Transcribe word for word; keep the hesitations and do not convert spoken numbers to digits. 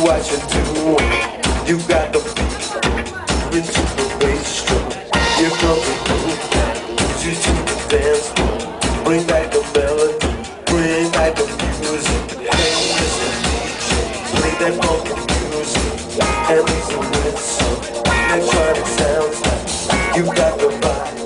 what you do. You got the beat into the bass drum. You come to to the dance floor. Bring back the melody, bring back the music. Hey, Mister D J, play that funky music and leave the whistle. Electronic sounds like you got the vibe.